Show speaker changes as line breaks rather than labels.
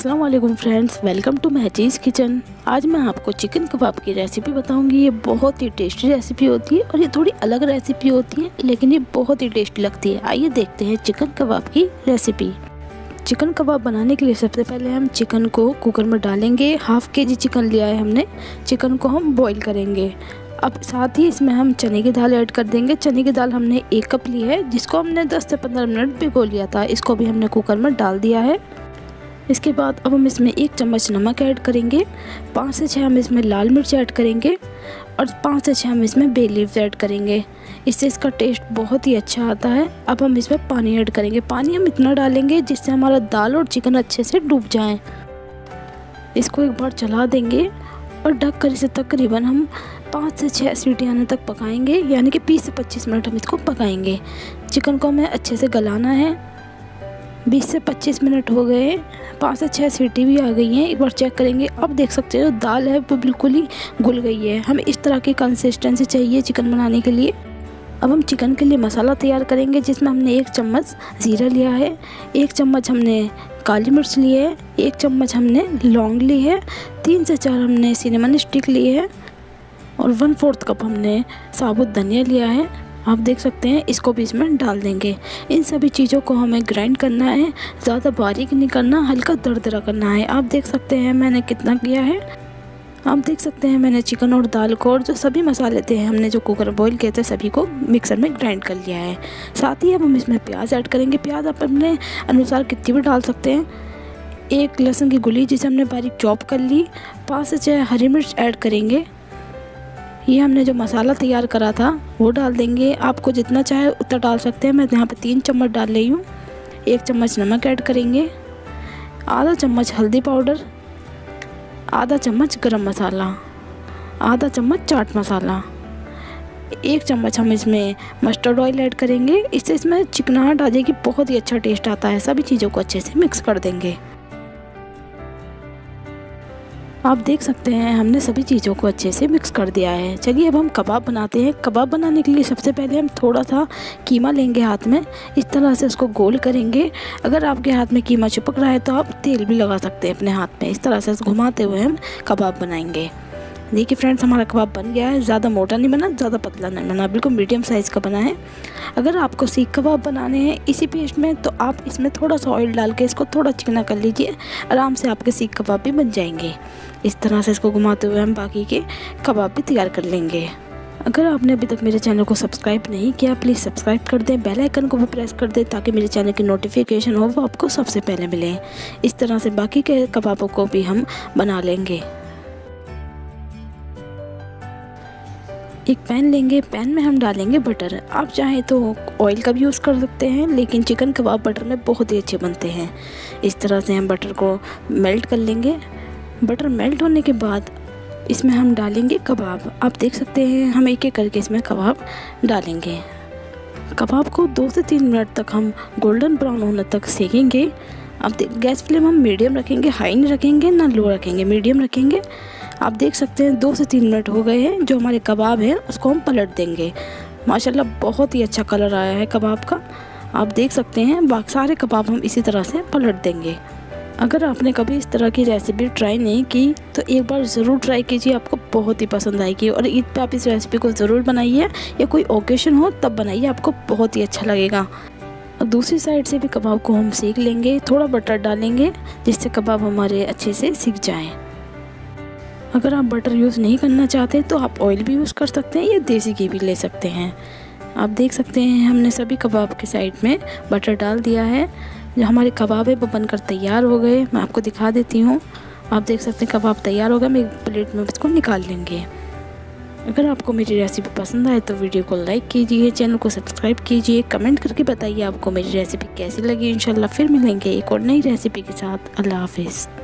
अस्सलाम वालेकुम friends, welcome to Mahcheez kitchen. आज मैं आपको चिकन कबाब की रेसिपी बताऊंगी। ये बहुत ही टेस्टी रेसिपी होती है और ये थोड़ी अलग रेसिपी होती है, लेकिन ये बहुत ही टेस्टी लगती है। आइए देखते हैं चिकन कबाब की रेसिपी। चिकन कबाब बनाने के लिए सबसे पहले हम चिकन को कुकर में डालेंगे। हाफ़ के जी चिकन लिया है हमने। चिकन को हम बॉईल करेंगे। अब साथ ही इसमें हम चने की दाल ऐड कर देंगे। चने की दाल हमने 1 कप ली है, जिसको हमने 10 से 15 मिनट भिगो लिया था। इसको भी हमने कुकर में डाल दिया है। इसके बाद अब हम इसमें 1 चम्मच नमक ऐड करेंगे, 5 से 6 हम इसमें लाल मिर्च ऐड करेंगे और 5 से 6 हम इसमें बे लीव्स ऐड करेंगे। इससे इसका टेस्ट बहुत ही अच्छा आता है। अब हम इसमें पानी ऐड करेंगे। पानी हम इतना डालेंगे जिससे हमारा दाल और चिकन अच्छे से डूब जाएं। इसको एक बार चला देंगे और ढककर इसे तकरीबन हम 5 से 6 सीटी आने तक पकाएंगे, यानी कि 20 से 25 मिनट हम इसको पकाएंगे। चिकन को हमें अच्छे से गलाना है। 20 से 25 मिनट हो गए, 5 से 6 सीटी भी आ गई हैं। एक बार चेक करेंगे। अब देख सकते हो दाल है वो बिल्कुल ही घुल गई है। हमें इस तरह की कंसिस्टेंसी चाहिए चिकन बनाने के लिए। अब हम चिकन के लिए मसाला तैयार करेंगे, जिसमें हमने 1 चम्मच ज़ीरा लिया है, 1 चम्मच हमने काली मिर्च ली है, 1 चम्मच हमने लौंग ली है, 3 से 4 हमने सिनेमन स्टिक ली है और 1/4 कप हमने साबुत धनिया लिया है। आप देख सकते हैं। इसको भी इसमें डाल देंगे। इन सभी चीज़ों को हमें ग्राइंड करना है, ज़्यादा बारीक नहीं करना, हल्का दरदरा करना है। आप देख सकते हैं मैंने कितना किया है। आप देख सकते हैं मैंने चिकन और दाल को और जो सभी मसाले थे हमने जो कुकर में बॉईल किए थे सभी को मिक्सर में ग्राइंड कर लिया है। साथ ही अब हम इसमें प्याज ऐड करेंगे। प्याज आप अपने अनुसार कितनी भी डाल सकते हैं। 1 लहसुन की गुली जिसे हमने बारीक चॉप कर ली, 5 से 6 हरी मिर्च ऐड करेंगे। ये हमने जो मसाला तैयार करा था वो डाल देंगे। आपको जितना चाहे उतना डाल सकते हैं। मैं यहाँ पे 3 चम्मच डाल रही हूँ। 1 चम्मच नमक ऐड करेंगे, आधा चम्मच हल्दी पाउडर, आधा चम्मच गरम मसाला, आधा चम्मच चाट मसाला, 1 चम्मच हम इसमें मस्टर्ड ऑयल ऐड करेंगे। इससे इसमें चिकनाहट आ जाएगी, बहुत ही अच्छा टेस्ट आता है। सभी चीज़ों को अच्छे से मिक्स कर देंगे। आप देख सकते हैं हमने सभी चीज़ों को अच्छे से मिक्स कर दिया है। चलिए अब हम कबाब बनाते हैं। कबाब बनाने के लिए सबसे पहले हम थोड़ा सा कीमा लेंगे हाथ में, इस तरह से उसको गोल करेंगे। अगर आपके हाथ में कीमा चिपक रहा है तो आप तेल भी लगा सकते हैं अपने हाथ में। इस तरह से घुमाते हुए हम कबाब बनाएंगे। देखिए फ्रेंड्स, हमारा कबाब बन गया है। ज़्यादा मोटा नहीं बना, ज़्यादा पतला नहीं बना, बिल्कुल मीडियम साइज़ का बना है। अगर आपको सीख कबाब बनाने हैं इसी पेस्ट में तो आप इसमें थोड़ा सा ऑयल डाल के इसको थोड़ा चिकना कर लीजिए। आराम से आपके सीख कबाब भी बन जाएंगे। इस तरह से इसको घुमाते हुए हम बाकी के कबाब भी तैयार कर लेंगे। अगर आपने अभी तक मेरे चैनल को सब्सक्राइब नहीं किया, प्लीज़ सब्सक्राइब कर दें, बेल आइकन को भी प्रेस कर दें ताकि मेरे चैनल की नोटिफिकेशन हो वो आपको सबसे पहले मिले। इस तरह से बाकी के कबाबों को भी हम बना लेंगे। एक पैन लेंगे, पैन में हम डालेंगे बटर। आप चाहें तो ऑयल का भी यूज़ कर सकते हैं, लेकिन चिकन कबाब बटर में बहुत ही अच्छे बनते हैं। इस तरह से हम बटर को मेल्ट कर लेंगे। बटर मेल्ट होने के बाद इसमें हम डालेंगे कबाब। आप देख सकते हैं हम एक एक करके इसमें कबाब डालेंगे। कबाब को 2 से 3 मिनट तक हम गोल्डन ब्राउन होने तक सेकेंगे। अब गैस फ्लेम हम मीडियम रखेंगे, हाई नहीं रखेंगे ना लो रखेंगे, मीडियम रखेंगे। आप देख सकते हैं 2 से 3 मिनट हो गए हैं। जो हमारे कबाब हैं उसको हम पलट देंगे। माशाल्लाह बहुत ही अच्छा कलर आया है कबाब का। आप देख सकते हैं बाकी सारे कबाब हम इसी तरह से पलट देंगे। अगर आपने कभी इस तरह की रेसिपी ट्राई नहीं की तो एक बार ज़रूर ट्राई कीजिए, आपको बहुत ही पसंद आएगी। और ईद पे आप इस रेसिपी को ज़रूर बनाइए या कोई ओकेशन हो तब बनाइए, आपको बहुत ही अच्छा लगेगा। और दूसरी साइड से भी कबाब को हम सेक लेंगे। थोड़ा बटर डालेंगे जिससे कबाब हमारे अच्छे से सिक जाएँ। अगर आप बटर यूज़ नहीं करना चाहते तो आप ऑयल भी यूज़ कर सकते हैं या देसी घी भी ले सकते हैं। आप देख सकते हैं हमने सभी कबाब के साइड में बटर डाल दिया है। जो हमारे कबाब है वो बनकर तैयार हो गए। मैं आपको दिखा देती हूँ। आप देख सकते हैं कबाब तैयार हो गए। हम एक प्लेट में इसको निकाल लेंगे। अगर आपको मेरी रेसिपी पसंद आए तो वीडियो को लाइक कीजिए, चैनल को सब्सक्राइब कीजिए, कमेंट करके बताइए आपको मेरी रेसिपी कैसी लगी। इंशाल्लाह फिर मिलेंगे एक और नई रेसिपी के साथ। अल्लाह हाफिज़।